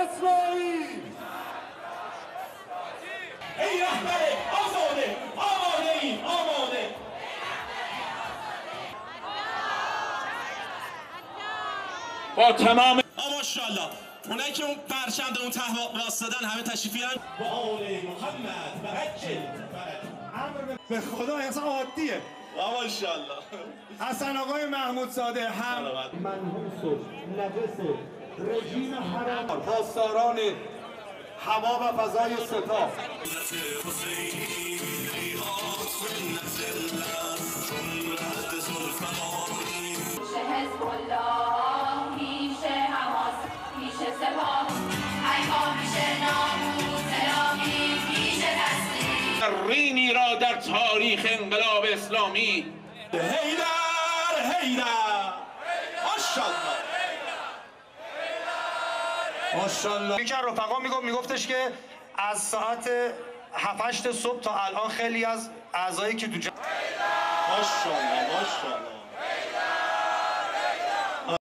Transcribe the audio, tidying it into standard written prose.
اسرائیل. ای رهبر آزاده، آماده ایم، آماده. با تمام ماشاءالله اونایی که اون پرچم اون ته واسطادن همه تشریف بیارن. با آل محمد برکل به خدا اصلا عادیه. ماشاءالله. حسن آقای محمود زاده هم منحوس و نجس رژیم حرام، پاسداران هوا و فضای سپاه. رینی را در تاریخ انقلاب اسلامی. حیدر حیدر ماشاءالله ماشاءالله. یکی از رفقا میگفتش که از ساعت 7-8 صبح تا الان خیلی از اعضایی که تو ماشاءالله ماشاءالله